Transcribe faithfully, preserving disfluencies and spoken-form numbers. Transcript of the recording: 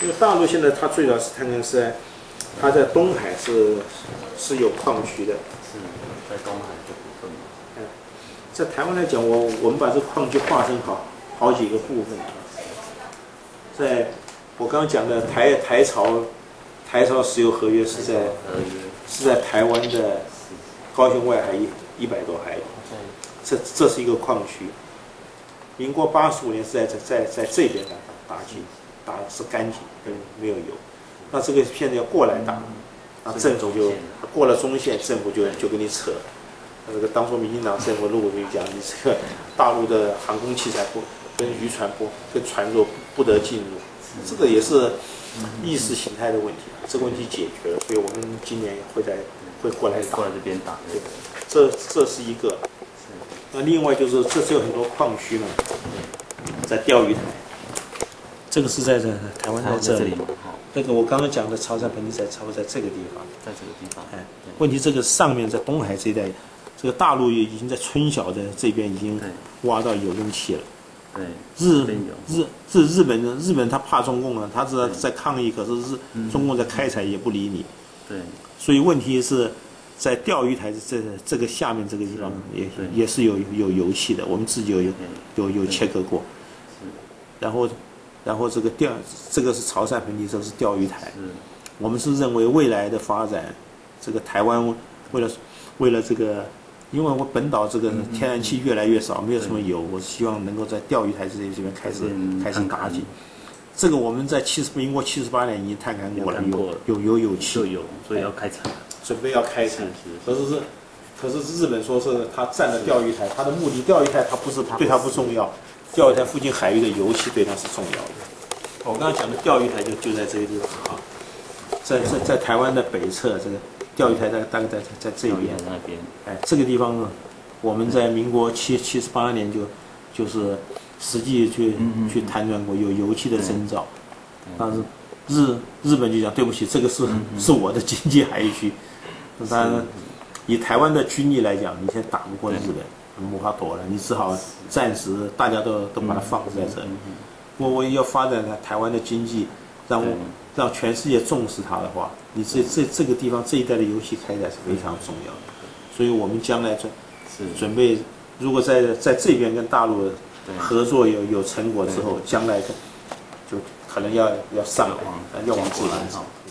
因为大陆现在它最早是探勘是在，它在东海是是有矿区的， 是在东海这部分。 嗯，在台湾来讲，我我们把这矿区划分好好几个部分。在我刚刚讲的台台潮台潮石油合约是在是在台湾的高雄外海一一百多海里，这这是一个矿区。民国八十五年是在在在在这边打打击，打的是干井跟没有油，那这个现在要过来打，那政府就过了中线，政府就就跟你扯。那个当初民进党政府如果就讲你这个大陆的航空器材不跟渔船不跟船舶不得进入，这个也是意识形态的问题，这个问题解决了，所以我们今年会在会过来打， 过来这边打， 对，这这是一个。那另外就是这是有很多矿区嘛，在钓鱼台，这个是在这台湾在这里，那个我刚刚讲的潮汕盆地在差不多在这个地方， 在这个地方， 哎，问题这个上面在东海这一带，这个大陆已经在春晓的这边已经挖到有用气了。 对， 日日日日本人日本他怕中共啊，他是在抗议，可是日中共在开采也不理你。 对， 所以问题是在钓鱼台这这个下面这个地方也也是有有油气的，我们自己有有有切割过。然后然后这个钓这个是潮汕盆地，这个是钓鱼台。我们是认为未来的发展，这个台湾为了为了这个。因为我本岛这个天然气越来越少，没有什么油，我希望能够在钓鱼台这这边开始开始打井。这个我们在七十民国七十八年已经探勘过了，有有有有气， 有，所以要开采， 准备要开采。可是是，可是日本说是他占了钓鱼台，他的目的钓鱼台它不是对它不重要，钓鱼台附近海域的油气对它是重要的。我刚刚讲的钓鱼台就就在这个地方啊，在在在台湾的北侧这个。钓鱼台大概大概在在这边， 那边， 哎，这个地方呢，我们在民国七七十八年就就是实际去去探钻过，有油气的征兆，但是日日本就讲对不起，这个是是我的经济海域区，当然以台湾的军力来讲，你现在打不过日本，没法躲了，你只好暂时大家都都把它放在这里。我我要发展台湾的经济，让让全世界重视它的话。你这这这个地方这一带的油气开采是非常重要的，所以我们将来准准备，如果在在这边跟大陆合作有有成果之后，将来就可能要要上来，要往这边。